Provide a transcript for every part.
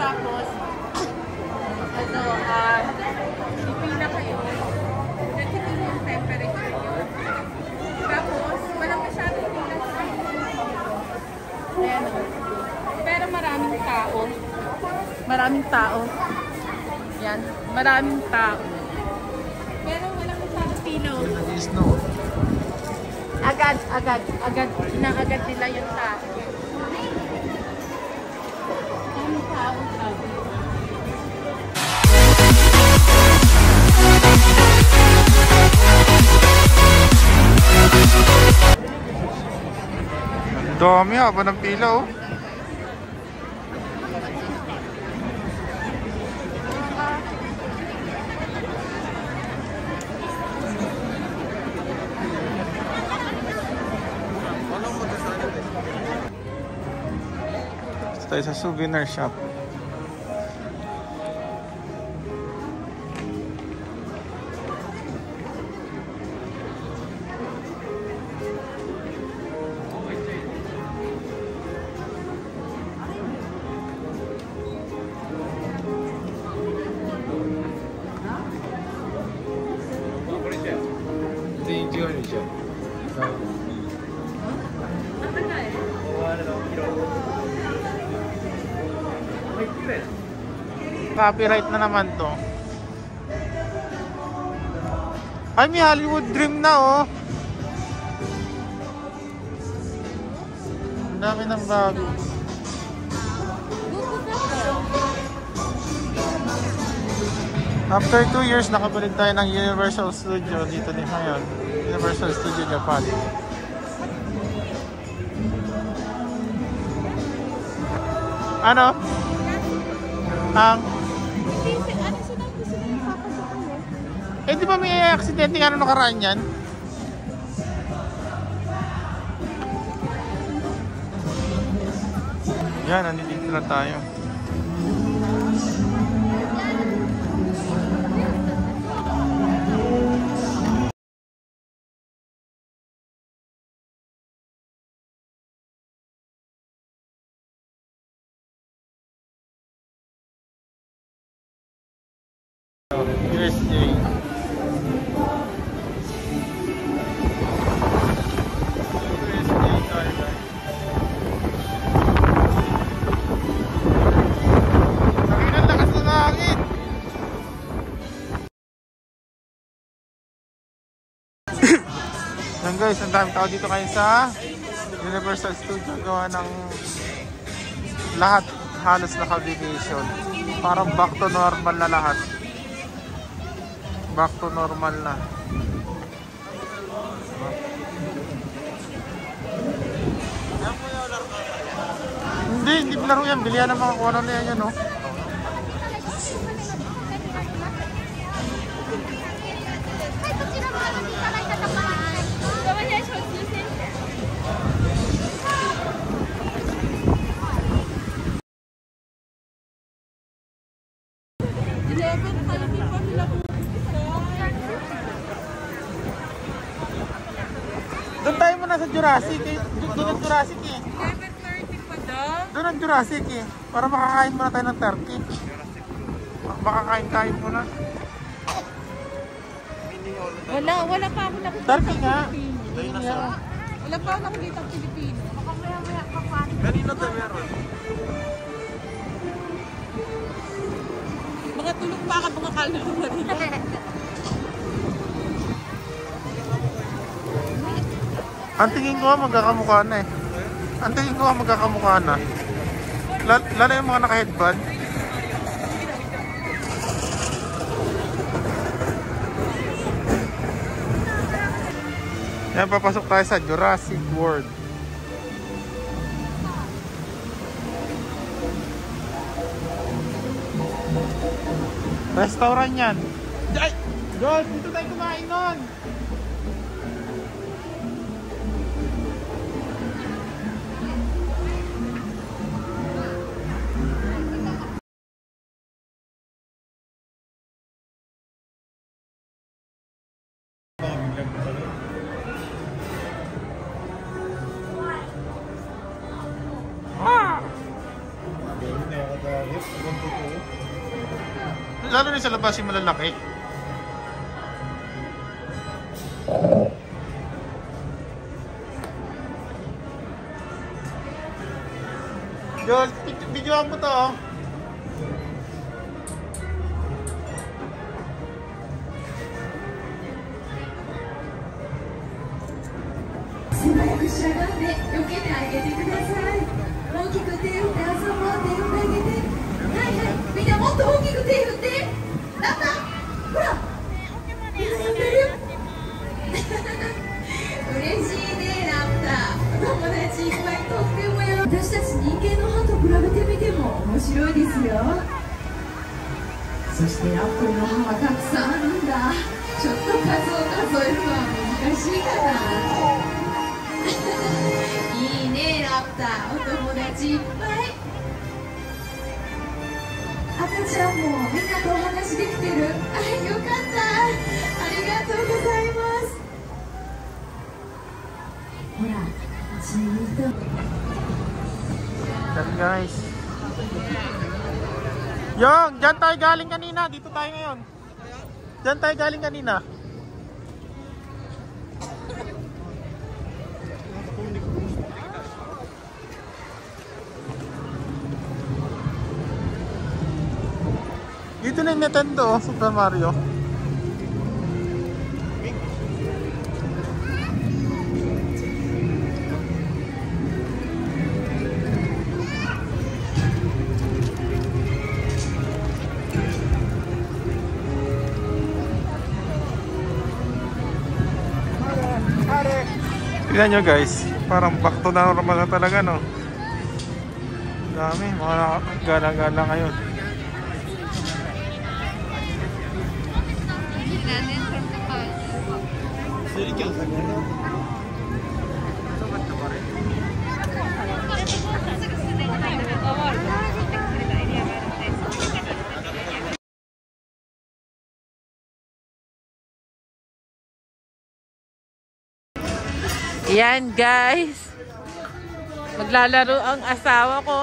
Tapos, pipila kayo. Natitin yung temperature nyo. Tapos, walang masyadong pila sa ayan. Pero maraming tao. Maraming tao. Yan. Maraming tao. Pero walang masyadong pila. Agad. Inaagad nila yung tao. Maraming tao. Dami haba ng pila oh. Ito tayo sa souvenir shop. Copyright na naman to. Ay, may Hollywood Dream na oh. Ang dami ng bago. After 2 years, nakabalik tayo ng Universal Studio dito din ngayon. Universal Studio Japan. Ano? Ang eh, di ba may aksidente nga nung nakaraan yan? Yan, nandito na tayo. USJ. Sabihin ang lakas ng hangin. Yan guys, ang daming tao dito kayo sa Universal Studio. Gawa ng lahat halos naka-vacation. Parang back to normal na lahat. Back to normal na. Hindi laro yan. Bilihan ng mga kuwanan na yan, no? Doon tayo muna sa Jurassic eh. Doon ang Jurassic eh. 11:30 pa daw. Doon ang Jurassic eh. Para makakain muna tayo ng turkey. Makakain muna. Wala pa ako nakikita. Turkey nga. Wala pa ako nakikita ang Pilipino. Baka maya pa pa. Kanina tayo meron. Mga tulog pa ka mga kaluluwa nila. Ang tingin ko magkakamukha na eh. Ang tingin ko magkakamukha na. Lalo yung mga naka-headband. Yan, papasok tayo sa Jurassic World. Restaurant yan. Ay! God, dito tayo kumain nun. lalo na sa labas yung malalaki. Joel, videoan mo to oh. Yan guys. Yung, dyan tayo galing kanina. Dito tayo ngayon. Dyan tayo galing kanina. Dito na yung Nintendo, Super Mario. Tignan nyo guys, parang back to normal na talaga no. Dami, mga gala-gala ngayon. Yan guys, maglalaro ang asawa ko.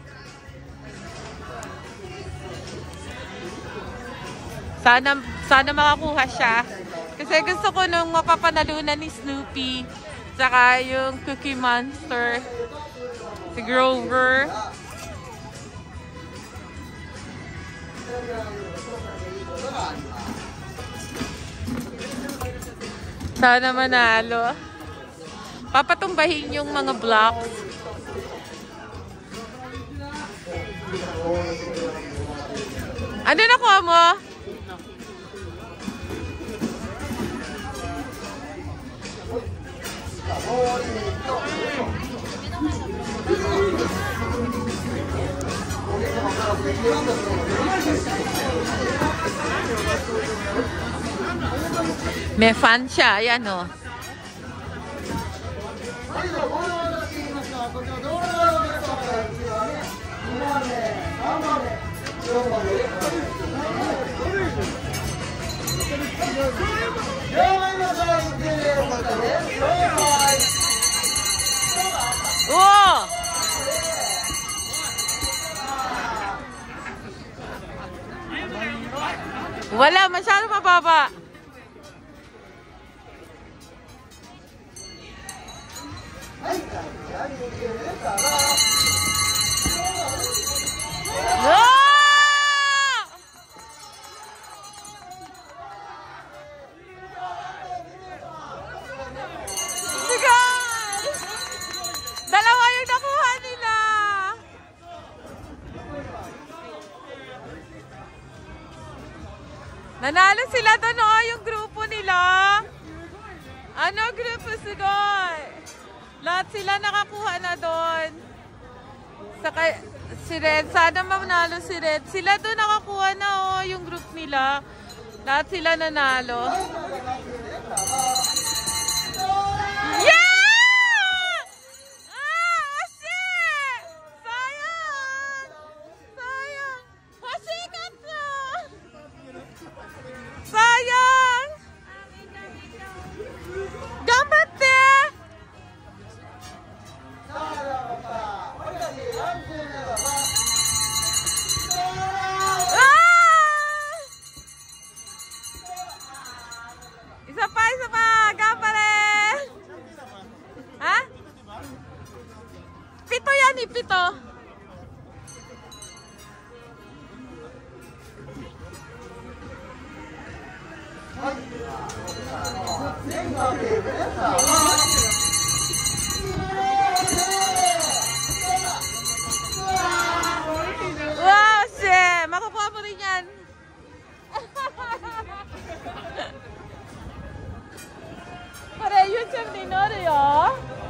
Sana makakuha siya. Kasi gusto ko nung mapapanalunan ni Snoopy, saka yung Cookie Monster, si Grover. Sana manalo. Papatumbahin yung mga blocks. Ano nakuha mo? May fan siya. Ayan o. Oh! Wala, masyado mababa. Dalawa yung nakuha nila. Nanalo sila doon yung grupo nila. Ano grupo sila? Lahat sila nakakuha na doon. Saka si Red, sana manalo si Red. Sila doon nakakuha na yung group nila. Lahat sila nanalo. Yeah! Ipito yan, ipito. Wow, sis! Makukuha mo rin yan. Pare, yun siyang dinori, oh.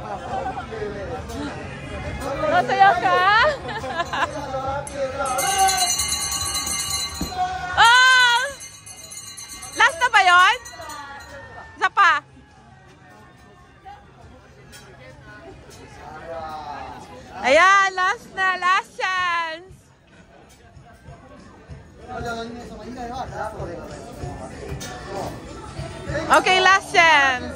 Masaya ka? Oh! Last na ba yun? Isa pa. Ayan, last na. Last chance. Okay, last chance.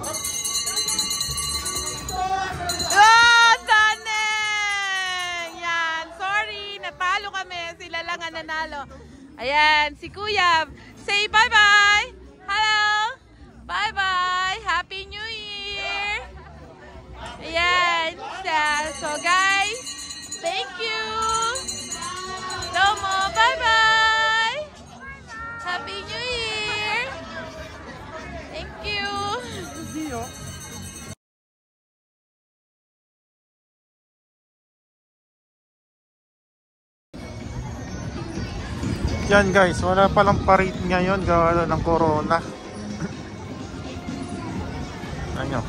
Oh, Daneng! Yan. Sorry, natalo kami. Sila lang ang nanalo. Ayan, si Kuya. Say bye-bye. Hello. Bye-bye. Happy New Year. Ayan. So, guys, thank you. Domo, bye-bye. Happy New Year. Thank you. Yan guys, wala palang parade ngayon gawa ng corona. Ano?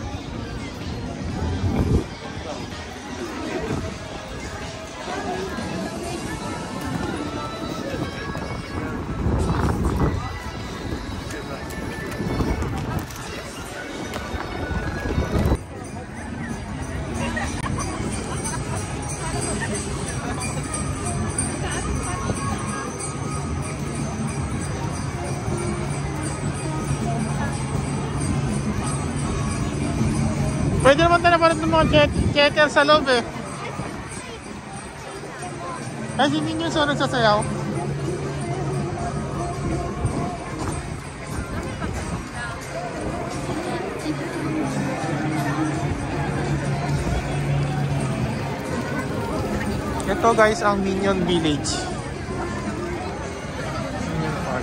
Pwede naman tayo napalit ng mga checker sa loob eh. Ay, hindi nyo so nagsasayaw. Ito guys ang Minion Village. Minion Park.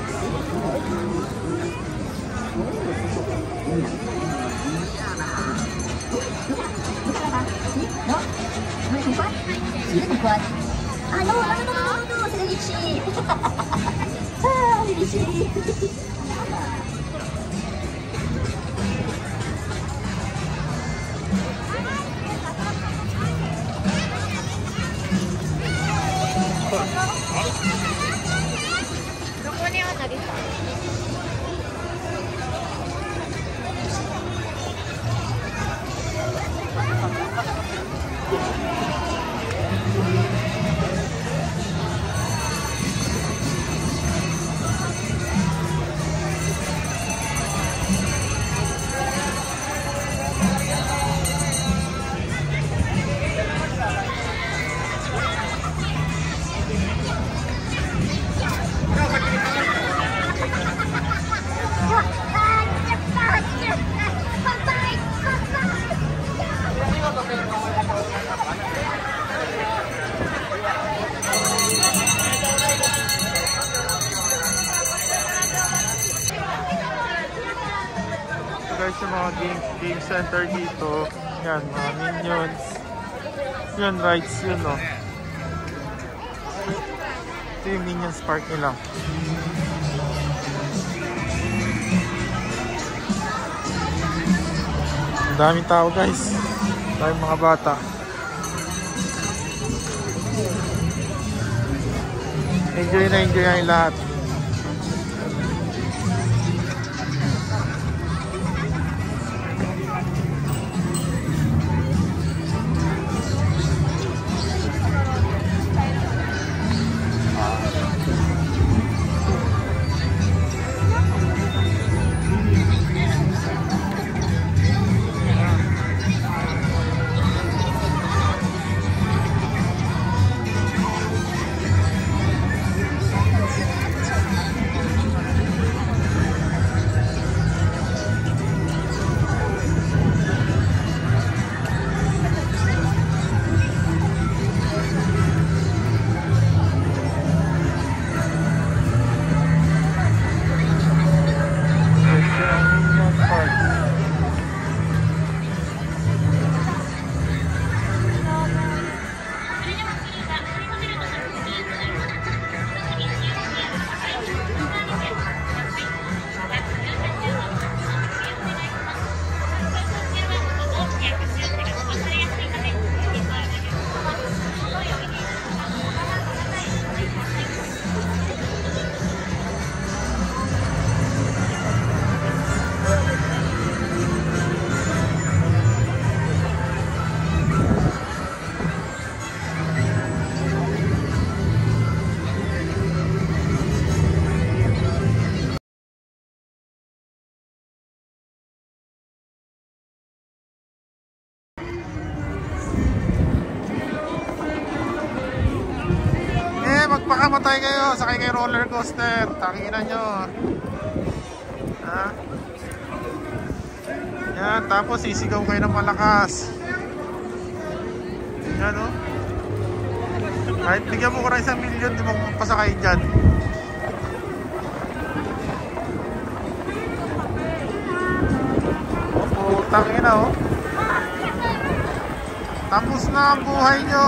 Guys, yung mga game center dito, yan, mga minions, yun, rides yun, no. Ito yung Minions Park nila. Ang daming tao guys, daming mga bata. Enjoy na yung lahat. makamatay kayo, sakay kayo roller coaster. Tanginan nyo. Ha? Yan, tapos sisigaw kayo ng malakas. Yan o. Kahit bigyan mo ko na 1 milyon, di mo pasakay dyan. Oh, tangina o. Tapos na ang buhay nyo.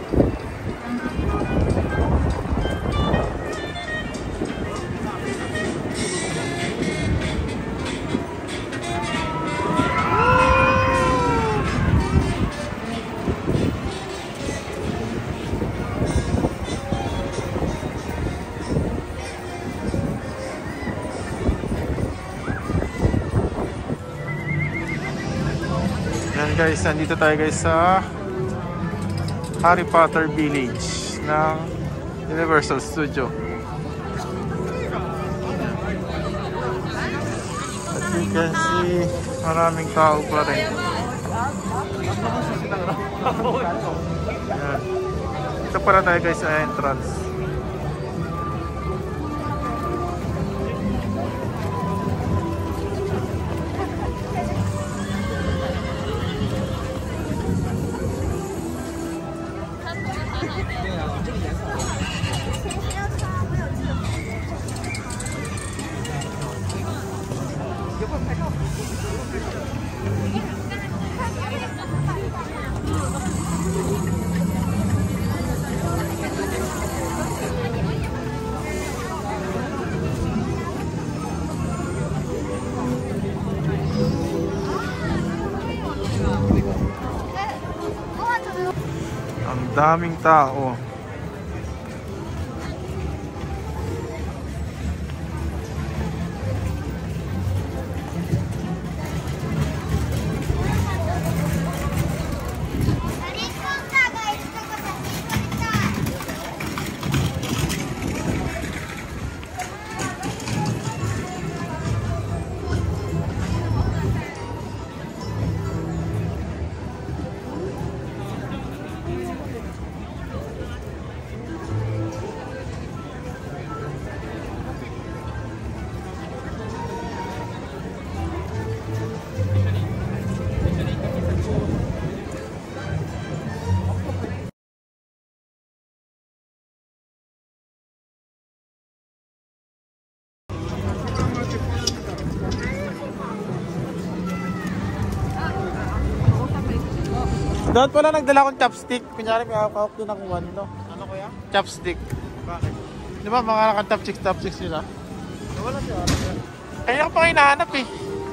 Yan guys, nandito tayo guys sa Harry Potter Village ng Universal Studio. As you can see, maraming tao pa rin. Yan. Ito pala tayo guys sa entrance. Ang daming tao. Doon pala nagdala akong chopstick. Kunyari may hawak doon ng one, no? Ano kuya? Chopstick. Bakit? Di ba mga nakatapchicks sila? Wala siya. Kaya ako pa hinahanap eh.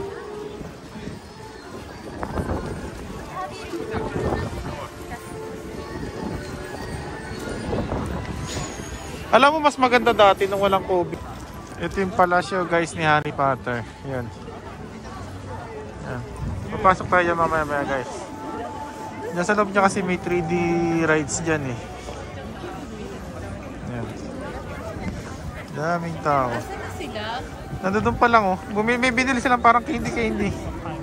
Alam mo mas maganda dati nung walang COVID. Ito yung palasyo guys ni Harry Potter. Yan. Yan. Papasok tayo mamaya guys. Nasa loob niya kasi may 3D rides dyan eh. Ayan. Daming tao. Nandun pa lang oh. May binili silang parang candy.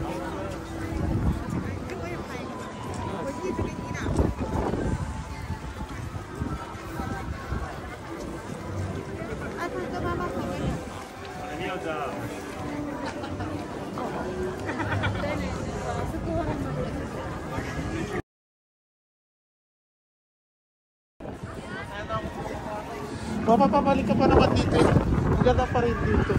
Papabalik ka pa naman dito. Maganda pa rin dito.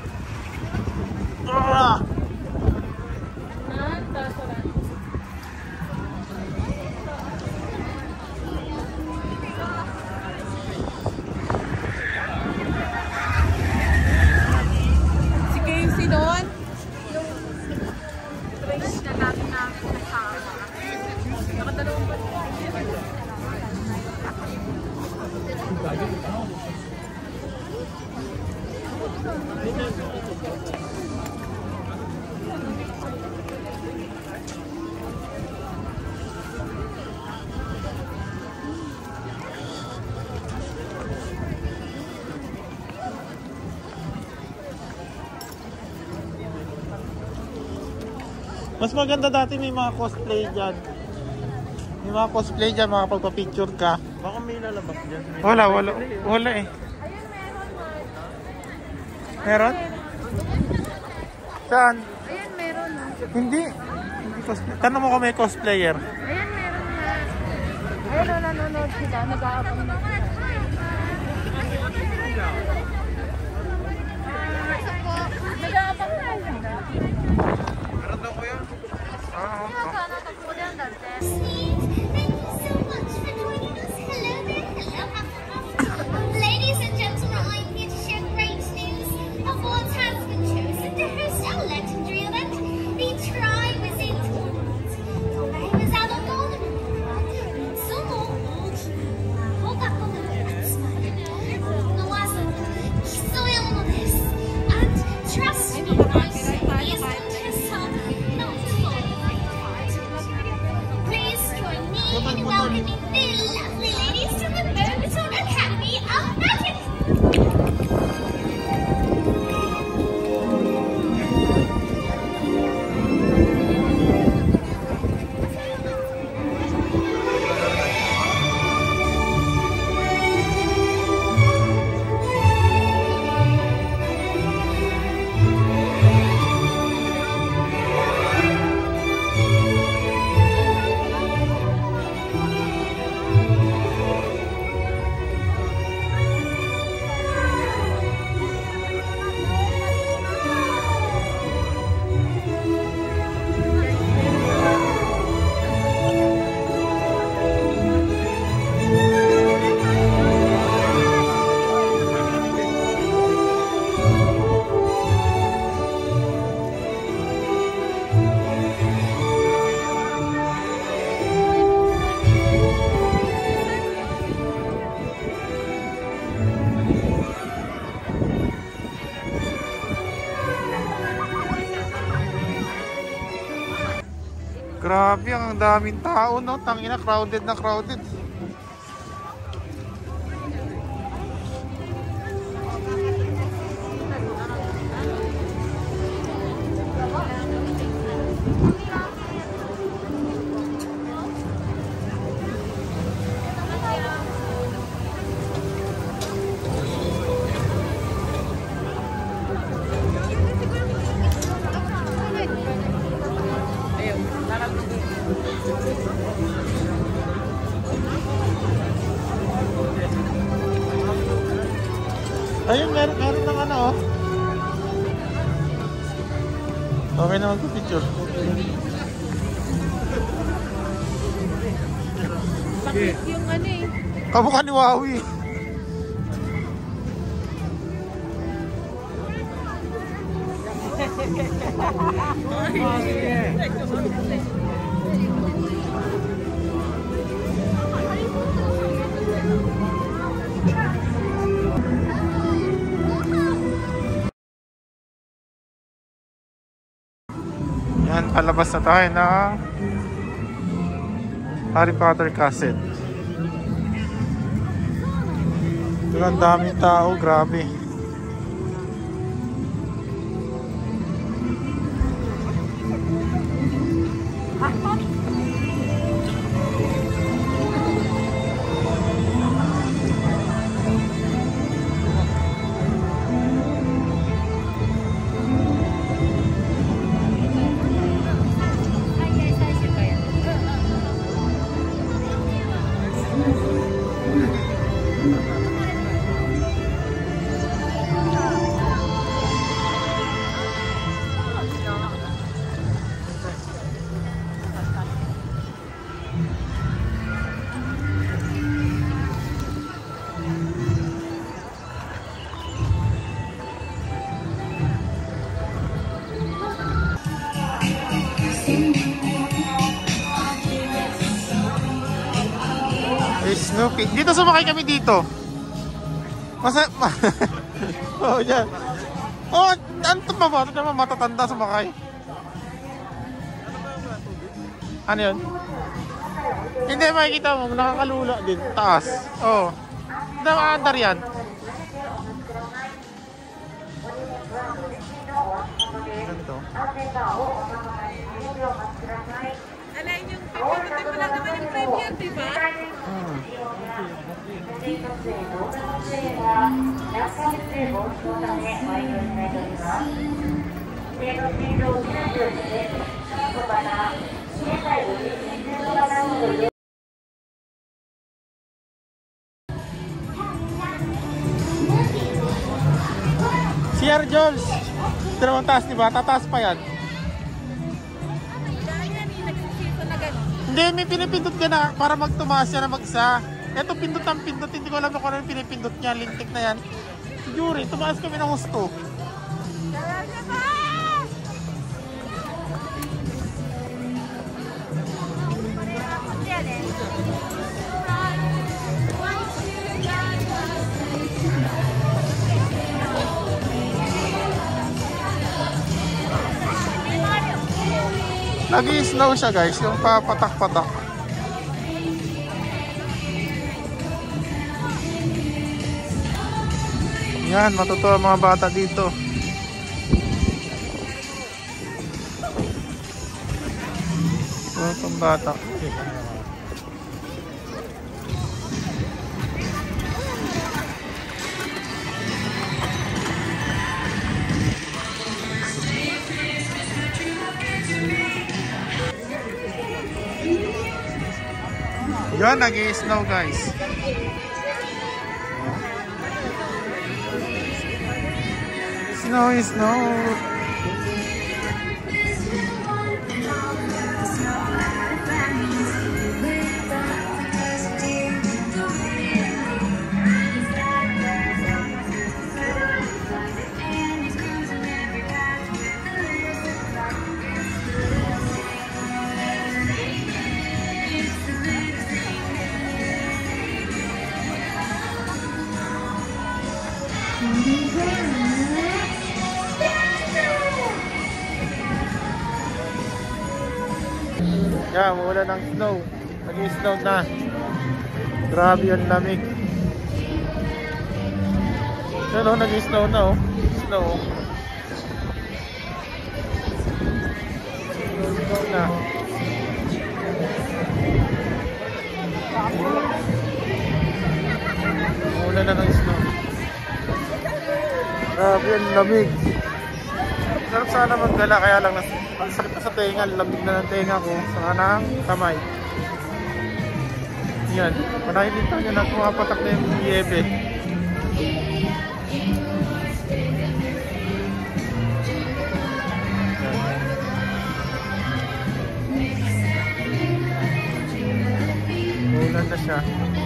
Si KFC doon. Yung trace na natin namin kasama. Nakadalawang ba? Mas maganda dati may mga cosplay dyan. May mga cosplay dyan, makapagpa-picture ka. Baka may lalabas dyan. Wala eh. Meron? Saan? Ayan, meron. Hindi. Tanong mo kung may cosplayer. Ayan, meron na. Ayan, nanonood sila. Nag-aabang na. Nag-aabang na sila. Meron daw ko yan. Ladies and gentlemen, I'm here to share great news. A board has been chosen to host our legendary event, the Tri-Wizard Tournament. Torneiras out of golden some more gold. Hold up on the lights. No last soil on this. And trust me when I say these contests are not for the faint-hearted. Please join me in welcoming the lovely ladies to the Bogaton Academy of Magic. Grabe, ang daming tao, no? Tangina, crowded na crowded. Ayun, meron ng ano, oh. Okay na magpipicture. Sakit yung ano eh. Kamukha ni Wawi. Yan, palabas na tayo ng Harry Potter Castle. Ito, ang daming tao, grabe. Snoopy. Dito sumakay kami dito. Oh, yan. Oh, ano ito ba? Ito naman matatanda sumakay. Ano yun? Hindi, makikita mo. Nakakalula din. Taas. Oh. Nakaandar yan. Ganito. Alain yung pipindutin mo lang naman yung premium, di ba? 水突へ動画撮影は落下物性防止のためご遠慮いただいております。指定のスピードを落ちないようにしてまた現在ご自身中の方などで Si Air Jules, dalawang taas, di ba? Tataas pa yan. Hindi, may pinipindot ka na para magtumaas yan na mag-isa. Ito pindot ang pindot, hindi ko alam kung ano yung pinipindot niya, lintik na yan. Si Yuri, tumaas kami ng husto. Nag-i-snow siya guys, yung papatak-patak. Yan, matutuwa mga bata dito. Ito itong bata. Yan, nag-i-snow guys. Snow is snow. Yan, wala ng snow. Nag-i-snow na. Grabe yung lamig. Yan o, nag-i-snow na o. Snow. Snow na. Wala na ng snow. Grabe yung lamig. Sarap sana maggala, kaya lang ang sakit na sa tenga, lamig na ng tenga ko, saka ng kamay. Yan, makikita nyo na pumapatak na yung yebe. Ulan na siya.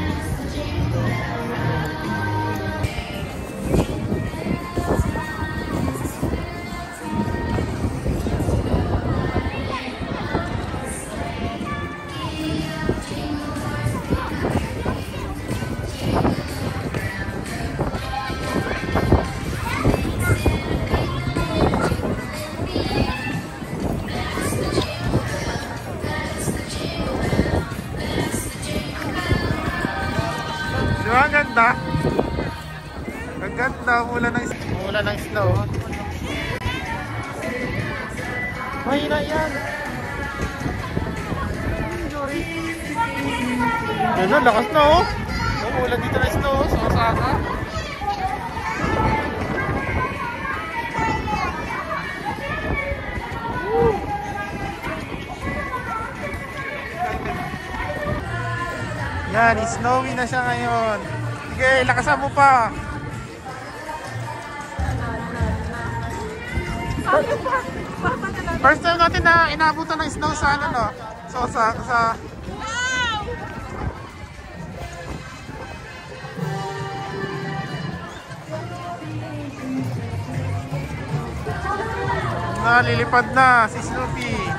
Ang ganda. Ang ganda. Mula ng snow. Mahina yan. Ganun, lakas na oh. Mula dito na snow sa Osaka. Yan, snowy na siya ngayon. Sige, lakasan mo pa. First time natin na inabutan ng snow sa ano no? So sa lilipad na si Snoopy.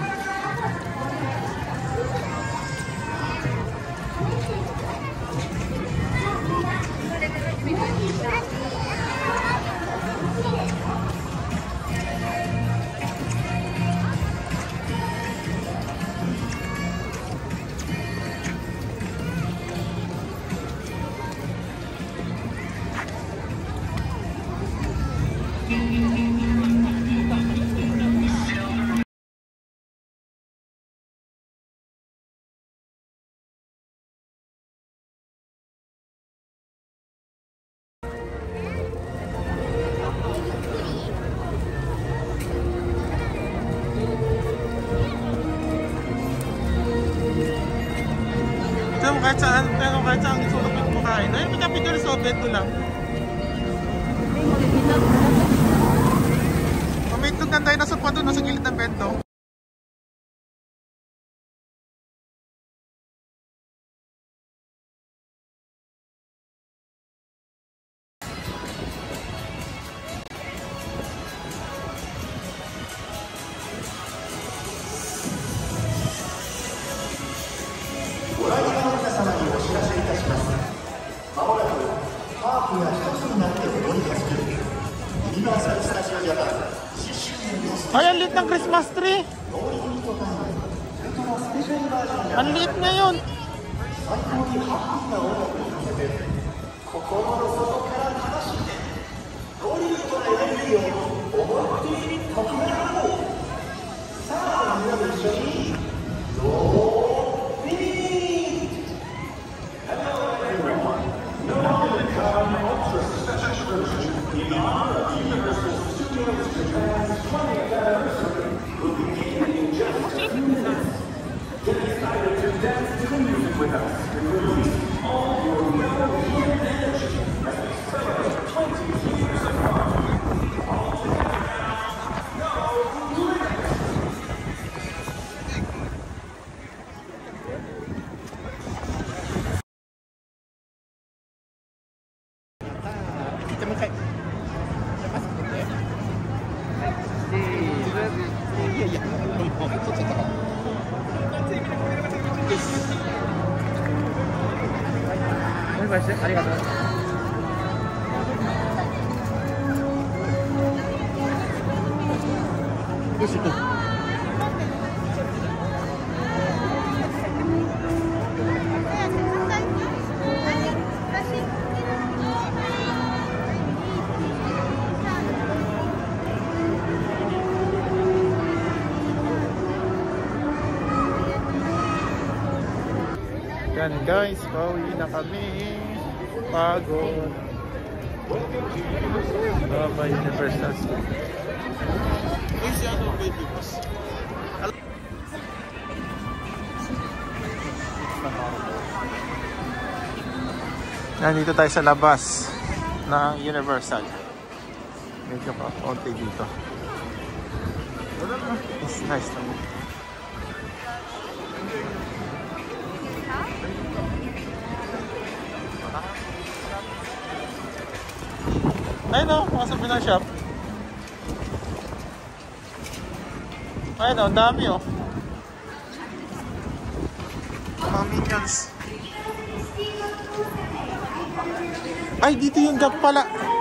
Pero kahit saan sulok yung kumakain. Ay, may kapit ka rin sa bento lang. May itlog ng dinosaur pa doon, nasa gilid ng bento. Ay, ang liit ng Christmas tree. Ang liit ngayon. Yan guys, pauwi na kami. Pagod. Baba Universal Studios. Yan, dito tayo sa labas ng Universal. Medyo pa konti dito. It's nice naman. Ayun o, mga souvenir shop. Ayun o, ang dami o. Mga minions. Ay, dito yung gap pala.